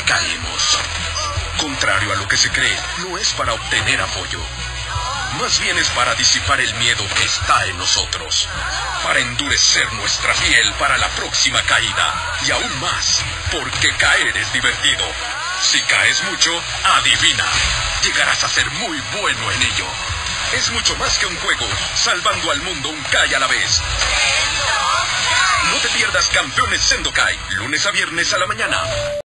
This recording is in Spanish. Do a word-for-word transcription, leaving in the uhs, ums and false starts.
caemos. Contrario a lo que se cree, no es para obtener apoyo. Más bien es para disipar el miedo que está en nosotros, para endurecer nuestra piel para la próxima caída, y aún más, porque caer es divertido. Si caes mucho, adivina, llegarás a ser muy bueno en ello. Es mucho más que un juego, salvando al mundo un Kai a la vez. No te pierdas Campeones Sendokai, lunes a viernes a la mañana.